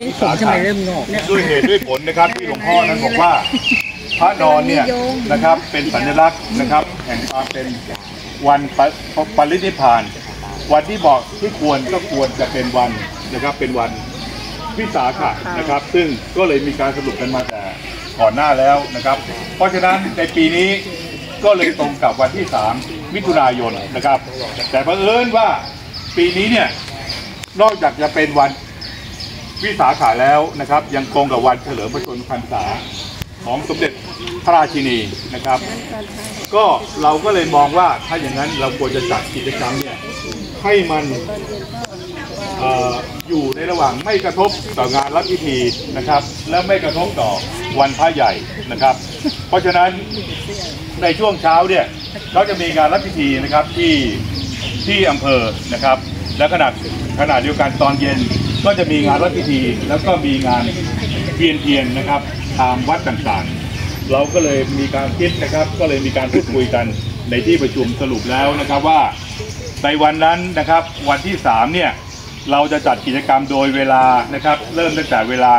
สาขาด้วยเหตุด้วยผลนะครับที่หลวงพ่อนั้นบอกว่าพระนอนเนี่ยนะครับเป็นสัญลักษณ์นะครับแห่งความเป็นวันปรินิพพานวันที่บอกที่ควรก็ควรจะเป็นวันนะครับเป็นวันวิสาขะนะครับซึ่งก็เลยมีการสรุปกันมาแต่ก่อนหน้าแล้วนะครับเพราะฉะนั้นในปีนี้ก็เลยตรงกับวันที่3 มิถุนายนนะครับแต่บังเอิญว่าปีนี้เนี่ยนอกจากจะเป็นวันวิสาขะแล้วนะครับยังตรงกับวันเฉลิมพระชนมพรรษาของสมเด็จพระราชินีนะครับก็เราก็เลยมองว่าถ้าอย่างนั้นเราควรจะจัดกิจกรรมเนี่ยให้มันอยู่ในระหว่างไม่กระทบต่องานรับพิธีนะครับและไม่กระทบต่อวันพระใหญ่นะครับเพราะฉะนั้นในช่วงเช้าเนี่ยเราจะมีงานรับพิธีนะครับที่อำเภอนะครับและขณะเดียวกันตอนเย็นก็จะมีงานรับพิธีแล้วก็มีงานเวียนเทียนนะครับตามวัดต่างๆเราก็เลยมีการคิดนะครับก็เลยมีการพูดคุยกันในที่ประชุมสรุปแล้วนะครับว่าในวันนั้นนะครับวันที่3เนี่ยเราจะจัดกิจกรรมโดยเวลานะครับเริ่มตั้งแต่เวลา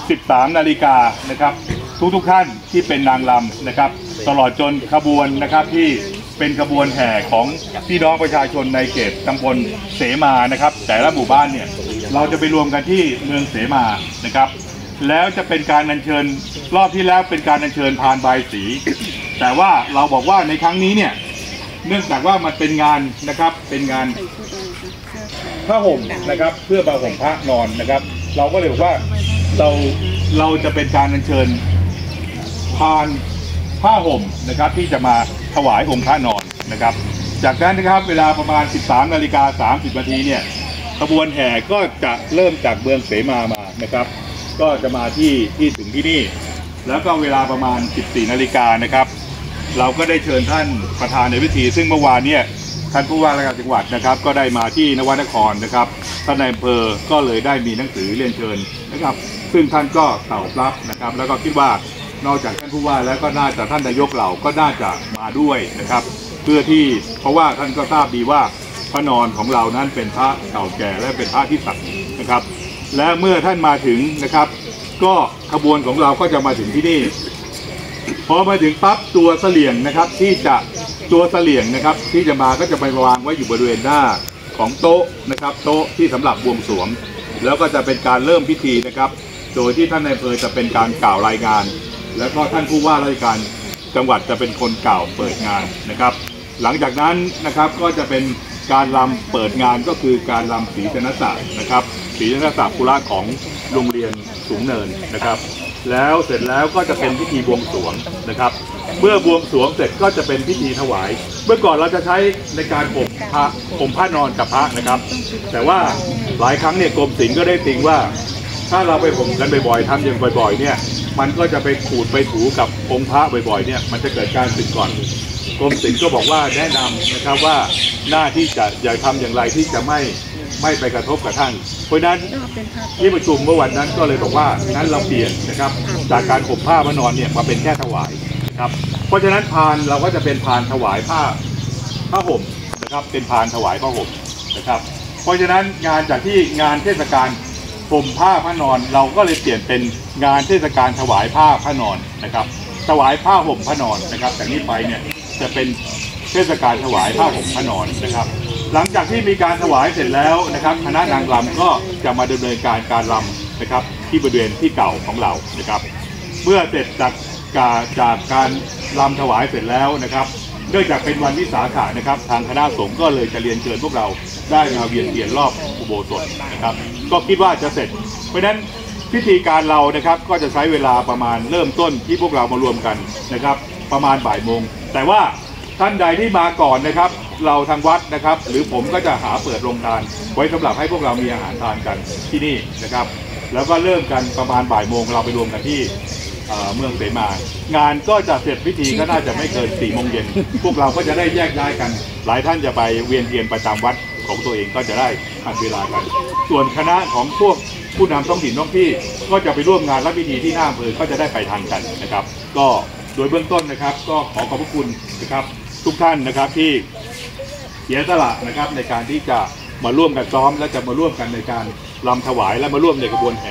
13 นาฬิกานะครับทุกท่านที่เป็นนางรำนะครับตลอดจนขบวนนะครับที่เป็นขบวนแห่ของพี่น้องประชาชนในเขตตำบลเสมานะครับแต่ละหมู่บ้านเนี่ยเราจะไปรวมกันที่เมืองเสมานะครับแล้วจะเป็นการอัญเชิญรอบที่แล้วเป็นการอัญเชิญพานบายสีแต่ว่าเราบอกว่าในครั้งนี้เนี่ยเนื่องจากว่ามันเป็นงานนะครับเป็นงานผ้าห่มนะครับเพื่อมาห่มพระนอนนะครับเราก็เลยบอกว่าเราจะเป็นการอัญเชิญพานผ้าห่มนะครับที่จะมาถวายองค์พระนอนนะครับจากนั้นนะครับเวลาประมาณ 13 นาฬิกา 30 นาทีเนี่ยขบวนแห่ก็จะเริ่มจากเมืองเสมานะครับก็จะมาที่ถึงที่นี่แล้วก็เวลาประมาณ 14 นาฬิกานะครับเราก็ได้เชิญท่านประธานในพิธีซึ่งเมื่อวานเนี่ยท่านผู้ว่าราชการจังหวัดนะครับก็ได้มาที่นวนครนะครับท่านนายอำเภอก็เลยได้มีหนังสือเรียนเชิญนะครับซึ่งท่านก็ตอบรับนะครับแล้วก็คิดว่านอกจากท่านผู้ว่าแล้วก็น่าจะท่านนายกเราก็น่าจะมาด้วยนะครับเพื่อที่เพราะว่าท่านก็ทราบดีว่าพระนอนของเรานั้นเป็นพระเก่าแก่และเป็นพระที่ศักดิ์นะครับและเมื่อท่านมาถึงนะครับก็ขบวนของเราก็จะมาถึงที่นี่พอมาถึงปั๊บตัวเสลี่ยงนะครับที่จะมาก็จะไปวางไว้อยู่บริเวณหน้าของโต๊ะนะครับโต๊ะที่สำหรับบวงสรวงแล้วก็จะเป็นการเริ่มพิธีนะครับโดยที่ท่านนายอำเภอจะเป็นการกล่าวรายงานแล้วก็ท่านผู้ว่าราชการจังหวัดจะเป็นคนกล่าวเปิดงานนะครับหลังจากนั้นนะครับก็จะเป็นการรำเปิดงานก็คือการรำศรีชนศักดิ์นะครับศรีชนศักดิ์กุละของโรงเรียนสูงเนินนะครับแล้วเสร็จแล้วก็จะเป็นพิธีบวงสรวงนะครับเมื่อบวงสรวงเสร็จก็จะเป็นพิธีถวายเมื่อก่อนเราจะใช้ในการห่มผ้านอนกับพระนะครับแต่ว่าหลายครั้งเนี่ยกรมศิลป์ก็ได้ติงว่าถ้าเราไปห่มกันบ่อยๆทำอย่างบ่อยๆเนี่ยมันก็จะไปขูดไปถูกับองค์พระบ่อยๆเนี่ยมันจะเกิดการสึกก่อนกรมศิลป์ก็บอกว่าแนะนำนะครับว่าหน้าที่จะอย่าทำอย่างไรที่จะไม่ไปกระทบกับท่านเพราะนั้นที่ประชุมเมื่อวันนั้นก็เลยบอกว่างั้นเราเปลี่ยนนะครับจากการห่มผ้ามานอนเนี่ยมาเป็นแค่ถวายนะครับเพราะฉะนั้นพานเราก็จะเป็นพานถวายผ้าห่มนะครับเป็นพานถวายผ้าห่มนะครับเพราะฉะนั้นงานจากที่งานเทศกาลห่มผ้าพระนอนเราก็เลยเปลี่ยนเป็นงานเทศกาลถวายผ้าพระนอนนะครับถวายผ้าห่มพระนอนนะครับจากนี้ไปเนี่ยจะเป็นเทศกาลถวายผ้าห่มพระนอนนะครับหลังจากที่มีการถวายเสร็จแล้วนะครับคณะนางรำก็จะมาดำเนินการรำนะครับที่บริเวณที่เก่าของเรานะครับเมื่อเสร็จจากการรำถวายเสร็จแล้วนะครับเนื่องจากเป็นวันวิสาขะนะครับทางคณะสงฆ์ก็เลยจะเรียนเชิญพวกเราได้มาเวียนเทียนรอบอุโบสถนะครับก็คิดว่าจะเสร็จเพราะฉะนั้นพิธีการเรานะครับก็จะใช้เวลาประมาณเริ่มต้นที่พวกเรามารวมกันนะครับประมาณบ่ายโมงแต่ว่าท่านใดที่มาก่อนนะครับเราทางวัดนะครับหรือผมก็จะหาเปิดโรงทานไว้สำหรับให้พวกเรามีอาหารทานกันที่นี่นะครับแล้วก็เริ่มกันประมาณบ่ายโมงเราไปรวมกันที่เมืองเสมางานก็จะเสร็จพิธีก็น่าจะไม่เกิน4 โมงเย็นพวกเราก็จะได้แยกย้ายกันหลายท่านจะไปเวียนเทียนประจำวัดของตัวเองก็จะได้ทันเวลากันส่วนคณะของพวกผู้นำท้องถิ่นท้องที่ก็จะไปร่วมงานรับพิธีที่หน้าอำเภอก็จะได้ไปทันกันนะครับก็โดยเบื้องต้นนะครับก็ขอขอบพระคุณนะครับทุกท่านนะครับที่เสียสละนะครับในการที่จะมาร่วมกันซ้อมและจะมาร่วมกันในการรำถวายและมาร่วมในกระบวนแห่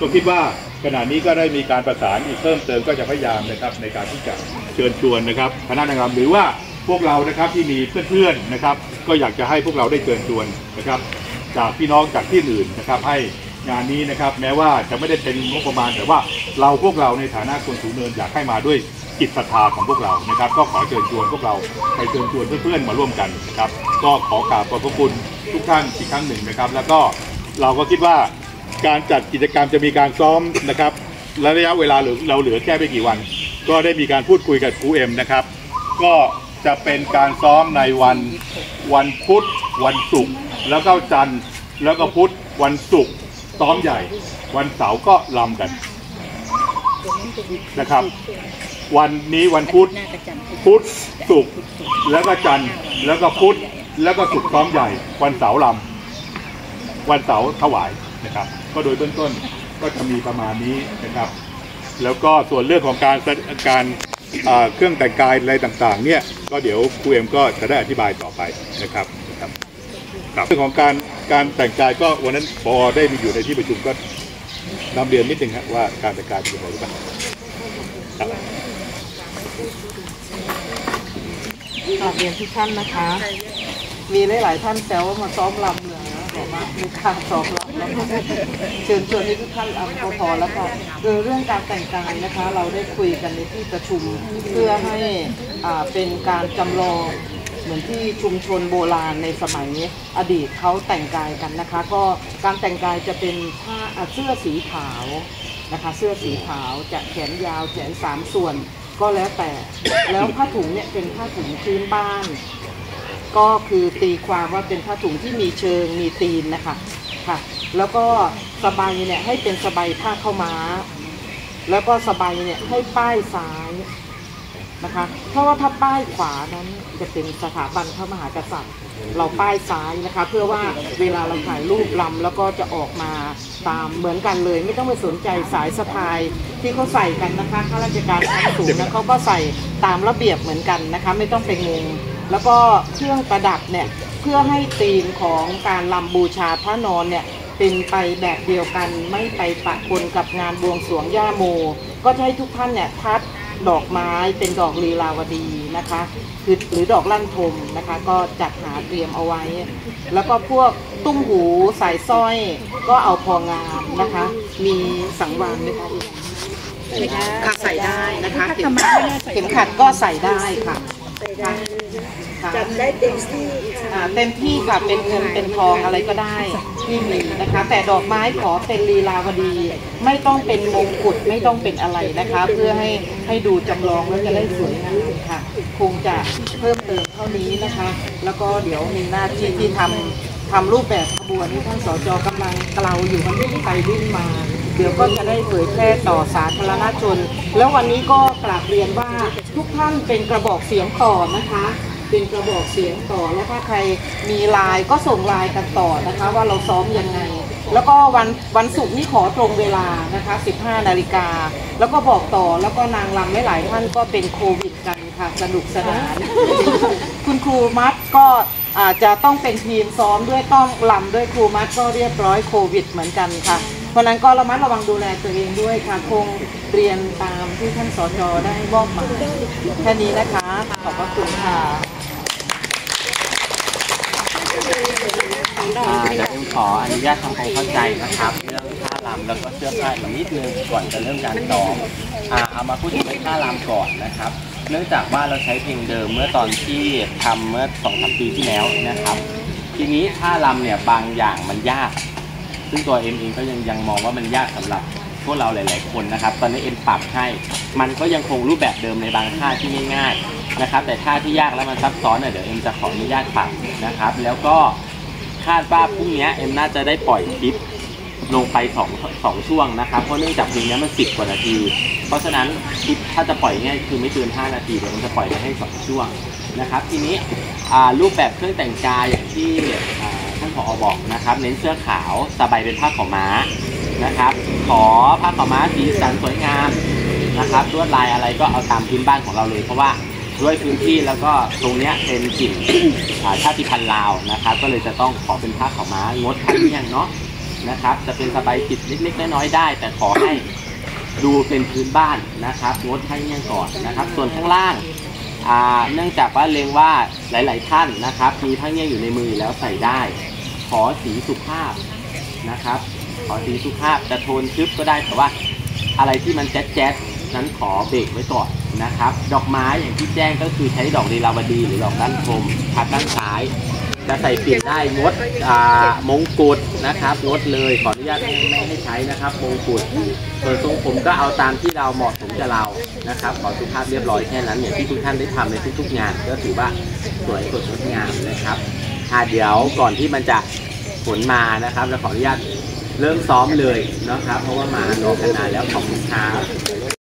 ก็คิดว่าขณะนี้ก็ได้มีการประสานอีกเพิ่มเติมก็จะพยายามนะครับในการที่จะเชิญชวนนะครับคณะนางรำหรือว่าพวกเรานะครับที่มีเพื่อนๆนะครับก็อยากจะให้พวกเราได้เชิญชวนนะครับจากพี่น้องจากที่อื่นนะครับให้งานนี้นะครับแม้ว่าจะไม่ได้เป็นงบประมาณแต่ว่าพวกเราในฐานะคนสูงเนินอยากให้มาด้วยจิตศรัทธาของพวกเรานะครับก็ขอเชิญชวนพวกเราไปเชิญชวนเพื่อนๆมาร่วมกันนะครับก็ขอกราบขอบพระคุณทุกท่านอีกครั้งหนึ่งนะครับแล้วก็เราก็คิดว่าการจัดกิจกรรมจะมีการซ้อมนะครับและระยะเวลาเราเหลือแค่ไม่กี่วันก็ได้มีการพูดคุยกับครูเอ็มนะครับก็จะเป็นการซ้อมในวันพุธวันศุกร์แล้วก็จันทร์แล้วก็พุธวันศุกร์ซ้อมใหญ่วันเสาร์ก็รำกันนะครับวันนี้วันพุธศุกร์แล้วก็จันทร์แล้วก็พุธแล้วก็ศุกร์ซ้อมใหญ่วันเสาร์รำวันเสาร์ถวายนะครับก็โดยเบื้องต้นก็จะมีประมาณนี้นะครับแล้วก็ส่วนเรื่องของการเครื่องแต่งกายอะไรต่างๆเนี่ยก็เดี๋ยวครูเอ็มก็จะได้อธิบายต่อไปนะครับเรื่องของการแต่งกายก็วันนั้นพอได้มีอยู่ในที่ประชุมก็นำเรียนนิดนึงครับว่าการแต่งกายเป็นยังไงบ้างครับกราบเรียนทุกท่านนะคะมีหลายๆท่านแซวว่ามาซ้อมรำเลยนะบอกว่ามีการซ้อมรำแล้วเชิญชวนให้ทุกท่านรำพอแล้วค่ะโดยเรื่องการแต่งกายนะคะเราได้คุยกันในที่ประชุมเพื่อให้เป็นการจำลองเหมือนที่ชุมชนโบราณในสมัยอดีตเขาแต่งกายกันนะคะก็การแต่งกายจะเป็นเสื้อสีขาวนะคะเสื้อสีขาวจะแขนยาวแขน3 ส่วนก็แล้วแต่แล้วผ้าถุงเนี่ยเป็นผ้าถุงพื้นบ้านก็คือตีความว่าเป็นผ้าถุงที่มีเชิงมีตีนนะคะค่ะแล้วก็สบายเนี่ยให้เป็นสบายผ้าข้าวม้าแล้วก็สบายเนี่ยให้ป้ายซ้ายนะคะเพราะว่าถ้าป้ายขวานั้นจะเป็นสถาบันพระมหากษัตริย์เราป้ายซ้ายนะคะเพื่อว่าเวลาเราถ่ายรูปลำแล้วก็จะออกมาตามเหมือนกันเลยไม่ต้องไปสนใจสายสะพายที่เขาใส่กันนะคะข้าราชการชั้นสูงนะเขาก็ใส่ตามระเบียบเหมือนกันนะคะไม่ต้องไปงงแล้วก็เครื่องประดับเนี่ยเพื่อให้ธีมของการลำบูชาพระนอนเนี่ยเป็นไปแบบเดียวกันไม่ไปปะปนกับงานบวงสรวงย่าโมก็จะให้ทุกท่านเนี่ยทัดดอกไม้เป็นดอกลีลาวดีนะคะหรือดอกลั่นทมนะคะก็จัดหาเตรียมเอาไว้แล้วก็พวกตุ้มหูสายสร้อยก็เอาพองามนะคะมีสังวานไหมคะค่ะใส่ได้นะคะเข็มขัดก็ใส่ได้ค่ะจำได้เต็มที่ค่ะเป็นเงินเป็นทองอะไรก็ได้ที่มีนะคะแต่ดอกไม้ขอเป็นลีลาวดีไม่ต้องเป็นมงกุฎไม่ต้องเป็นอะไรนะคะเพื่อให้ดูจำลองแล้วจะได้สวยงามค่ะคงจะเพิ่มเติมเท่านี้นะคะแล้วก็เดี๋ยวมีหน้าที่ที่ทำรูปแบบขบวนที่ท่านสจ.กำลังเกลาอยู่มันวิ่งไปวิ่งมาเดี๋ยวก็จะได้เผยแพร่ต่อสาธารณชนแล้ววันนี้ก็กราบเรียนว่าทุกท่านเป็นกระบอกเสียงต่อนะคะเป็นกระบอกเสียงต่อแล้วถ้าใครมีไลน์ก็ส่งไลน์กันต่อนะคะว่าเราซ้อมยังไงแล้วก็วันศุกร์นี่ขอตรงเวลานะคะ15 นาฬิกาแล้วก็บอกต่อแล้วก็นางรำหลายท่านก็เป็นโควิดกันค่ะสนุกสนานคุณครูมัดก็อาจจะต้องเป็นทีมซ้อมด้วยต้องรำด้วยครูมัดก็เรียบร้อยโควิดเหมือนกันค่ะเพราะนั้นก็ระมัดระวังดูแลตัวเองด้วยค่ะคงเรียนตามที่ท่านสจ.ได้บอกมาแค่นี้นะคะขอบพระคุณค่ะเดี๋ยวผมขออนุญาตทำความเข้าใจนะครับเรื่องท่ารำแล้วก็เสื้อผ้าอีกนิดนึงก่อนจะเริ่มการซ้อมเอามาพูดถึงท่ารำก่อนนะครับเนื่องจากว่าเราใช้เพลงเดิมเมื่อตอนที่ทำเมื่อ 2-3 ปีที่แล้วนะครับทีนี้ท่ารำเนี่ยบางอย่างมันยากซึ่งตัวเองก็ยังมองว่ามันยากสำหรับพวกเราหลายๆคนนะครับตอนนี้ปรับให้มันก็ยังคงรูปแบบเดิมในบางท่าที่ง่ายๆนะครับแต่ท่าที่ยากแล้วมันซับซ้อนเนี่ยเดี๋ยวจะขออนุญาตปรับนะครับแล้วก็คาดว่าพรุ่งนี้น่าจะได้ปล่อยคลิปลงไป2ช่วงนะครับเพราะเนื่องจากเพลงนี้มัน10 กว่านาทีเพราะฉะนั้นคลิปถ้าจะปล่อยง่ายคือไม่เกิน5 นาทีเดี๋ยวมันจะปล่อยไปให้2ช่วงนะครับทีนี้รูปแบบเครื่องแต่งกายอย่างที่ท่านผอ.บอกนะครับเน้นเสื้อขาวสบายเป็นผ้าขาวม้านะครับขอผ้าขาวม้าสีสันสวยงามนะครับลวดลายอะไรก็เอาตามพื้นบ้านของเราเลยเพราะว่าด้วยพื้นที่แล้วก็ตรงนี้เป็นถิ่นชาติพันธุ์ลาวนะครับก็เลยจะต้องขอเป็นผ้าขาวม้างดผ้าเมี่ยงเนาะนะครับจะเป็นสบายผิดเล็กๆน้อยๆได้แต่ขอให้ดูเป็นพื้นบ้านนะครับงดผ้าเงี้ยงก่อนนะครับส่วนข้างล่างเนื่องจากว่าเล็งว่าหลายๆท่านนะครับมีผ้าเงี้ยงอยู่ในมือแล้วใส่ได้ขอสีสุภาพนะครับขอสีสุภาพจะโทนทึบก็ได้แต่ว่าอะไรที่มันแจ๊ดๆนั้นขอเบรกไว้ก่อนนะครับดอกไม้อย่างที่แจ้งก็คือใช้ดอกลีลาวดีหรือดอกด้านคมพัดด้านซ้ายจะใส่ปิดได้งดมงกุฎนะครับงดเลยขออนุญาตไม่ให้ใช้นะครับมงกุฎส่วนทรงผมก็เอาตามที่เราเหมาะสมกับเรานะครับขอสุภาพเรียบร้อยแค่นั้นอย่างที่ทุกท่านได้ทำในทุกๆงานก็ถือว่าสวยสดงดงามนะครับเดี๋ยวก่อนที่มันจะผลมานะครับเราขออนุญาตเริ่มซ้อมเลยนะครับเพราะว่ามารอกันนานแล้วขอบคุณครับ